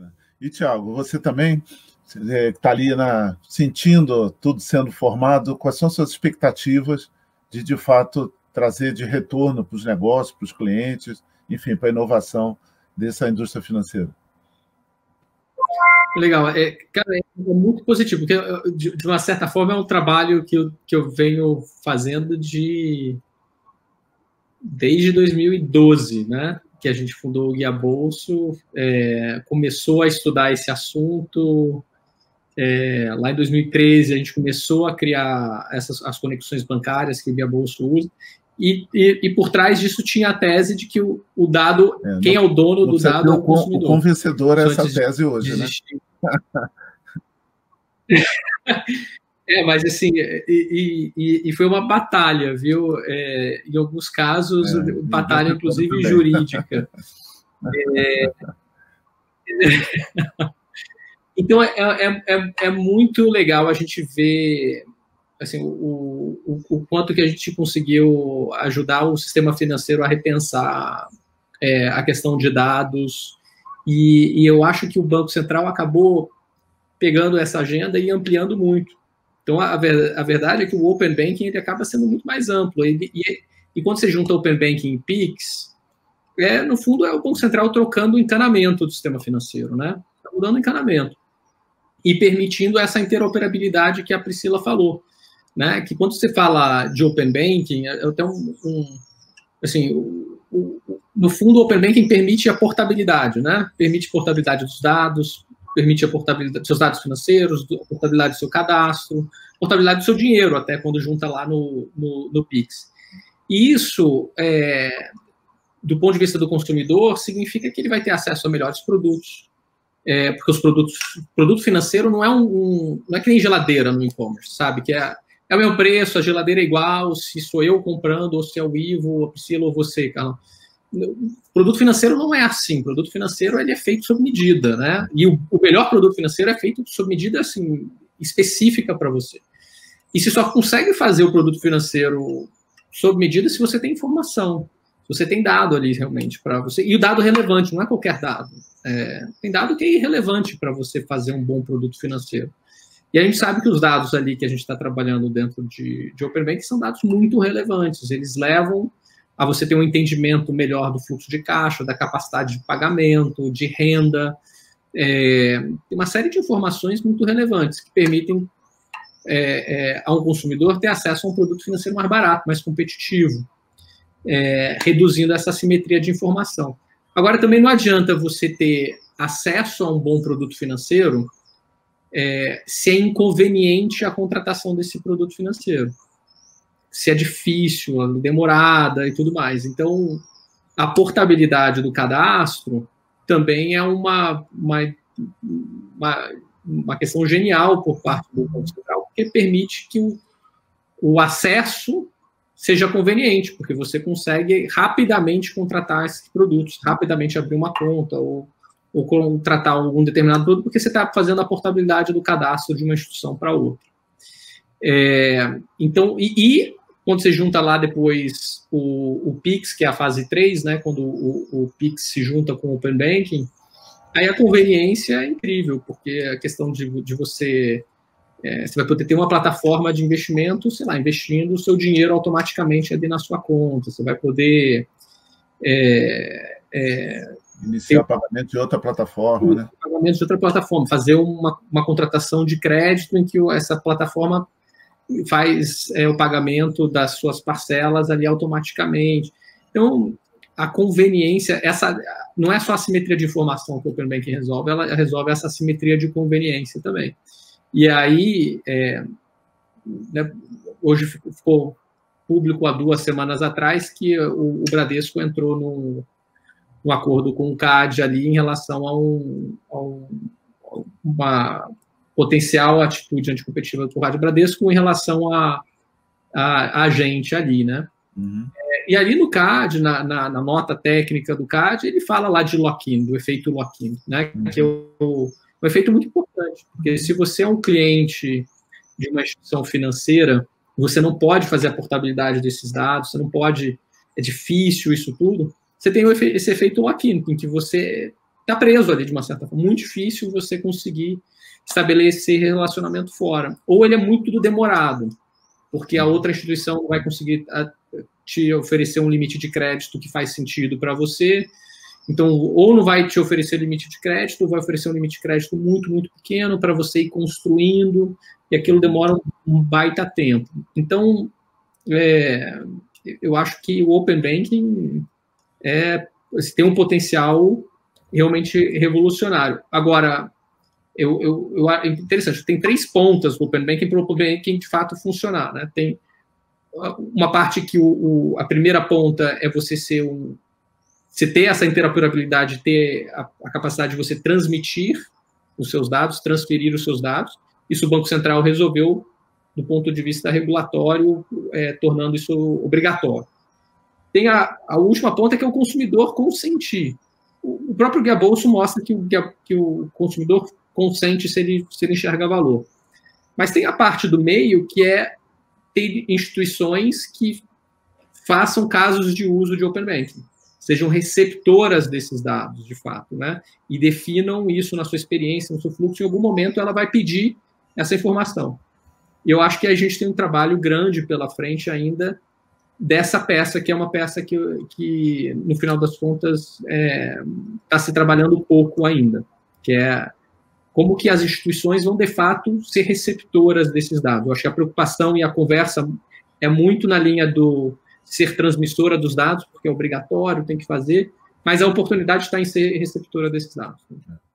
Bacana. E, Thiago, você também está ali sentindo tudo sendo formado, quais são suas expectativas de fato, trazer de retorno para os negócios, para os clientes, enfim, para a inovação dessa indústria financeira? Legal. Cara, é muito positivo, porque, de uma certa forma, é um trabalho que eu venho fazendo desde 2012, né? Que a gente fundou o Guia Bolso, começou a estudar esse assunto. Lá em 2013, a gente começou a criar as conexões bancárias que o Guia Bolso usa, e por trás disso tinha a tese de que o dado, quem é o dono do dado é o consumidor. O convencedor é essa tese hoje, né? Mas assim, e foi uma batalha, viu? Em alguns casos, batalha inclusive jurídica. Então, é muito legal a gente ver assim, o quanto que a gente conseguiu ajudar o sistema financeiro a repensar a questão de dados, e eu acho que o Banco Central acabou pegando essa agenda e ampliando muito. Então, a verdade é que o Open Banking ele acaba sendo muito mais amplo, e quando você junta Open Banking e PIX, no fundo é o Banco Central trocando o encanamento do sistema financeiro, né? Está mudando o encanamento e permitindo essa interoperabilidade que a Priscila falou, né? Que quando você fala de Open Banking, eu tenho assim, no fundo, o Open Banking permite a portabilidade, né? Permite portabilidade dos dados, permite a portabilidade dos seus dados financeiros, a portabilidade do seu cadastro, portabilidade do seu dinheiro, até quando junta lá no Pix. E isso, do ponto de vista do consumidor, significa que ele vai ter acesso a melhores produtos, porque produto financeiro não é que nem geladeira no e-commerce, sabe? Que é o mesmo preço, a geladeira é igual, se sou eu comprando, ou se é o Ivo, a Priscila ou você, cara. Produto financeiro não é assim. Produto financeiro ele é feito sob medida, né? E o melhor produto financeiro é feito sob medida assim, específica para você. E você só consegue fazer o produto financeiro sob medida se você tem informação, se você tem dado ali realmente para você. E o dado relevante, não é qualquer dado. Tem dado que é irrelevante para você fazer um bom produto financeiro. E a gente sabe que os dados ali que a gente está trabalhando dentro de Open Banking são dados muito relevantes. Eles levam a você ter um entendimento melhor do fluxo de caixa, da capacidade de pagamento, de renda. Tem uma série de informações muito relevantes que permitem a um consumidor ter acesso a um produto financeiro mais barato, mais competitivo, reduzindo essa assimetria de informação. Agora, também não adianta você ter acesso a um bom produto financeiro se é inconveniente a contratação desse produto financeiro, se é difícil, demorada e tudo mais. Então, a portabilidade do cadastro também é uma questão genial por parte do Banco Central, porque permite que o acesso seja conveniente, porque você consegue rapidamente contratar esses produtos, rapidamente abrir uma conta ou contratar algum determinado produto, porque você está fazendo a portabilidade do cadastro de uma instituição para outra. Então, quando você junta lá depois o Pix, que é a fase 3, né, quando o Pix se junta com o Open Banking, aí a conveniência é incrível, porque a questão de você vai poder ter uma plataforma de investimento, sei lá, investindo o seu dinheiro automaticamente ali na sua conta, você vai poder iniciar pagamento de outra plataforma, né? Pagamento de outra plataforma, fazer uma contratação de crédito em que essa plataforma faz o pagamento das suas parcelas ali automaticamente. Então, a conveniência, não é só a simetria de informação que o Open Banking resolve, ela resolve essa simetria de conveniência também. E aí, né, hoje ficou público há 2 semanas atrás que o Bradesco entrou no acordo com o CAD ali em relação a uma potencial atitude anticompetitiva do CAD Bradesco em relação a gente ali, né? Uhum. E ali no CAD, na nota técnica do CAD, ele fala lá de lock-in, do efeito lock-in, né? Uhum. Que é um efeito muito importante, porque se você é um cliente de uma instituição financeira, você não pode fazer a portabilidade desses dados, você não pode, é difícil isso tudo, você tem esse efeito lock-in, em que você tá preso ali de uma certa forma. Muito difícil você conseguir estabelecer relacionamento fora. Ou ele é muito demorado, porque a outra instituição não vai conseguir te oferecer um limite de crédito que faz sentido para você. Então, ou não vai te oferecer limite de crédito, ou vai oferecer um limite de crédito muito, muito pequeno para você ir construindo, e aquilo demora um baita tempo. Então, eu acho que o Open Banking tem um potencial realmente revolucionário. Agora, é interessante, tem 3 pontas do Open Banking para o Open Banking de fato funcionar, né? Tem uma parte que a primeira ponta é você ter essa interoperabilidade, ter a capacidade de você transmitir os seus dados, transferir os seus dados. Isso o Banco Central resolveu do ponto de vista regulatório, tornando isso obrigatório. Tem a última ponta, que é o consumidor consentir. O próprio Guia Bolso mostra que o consumidor consente se ele enxerga valor. Mas tem a parte do meio, que é ter instituições que façam casos de uso de Open Banking, sejam receptoras desses dados, de fato, né? E definam isso na sua experiência, no seu fluxo. Em algum momento ela vai pedir essa informação. E eu acho que a gente tem um trabalho grande pela frente ainda dessa peça, que é uma peça que no final das contas, está se trabalhando pouco ainda, que é como que as instituições vão, de fato, ser receptoras desses dados. Eu acho que a preocupação e a conversa é muito na linha do ser transmissora dos dados, porque é obrigatório, tem que fazer, mas a oportunidade está em ser receptora desses dados.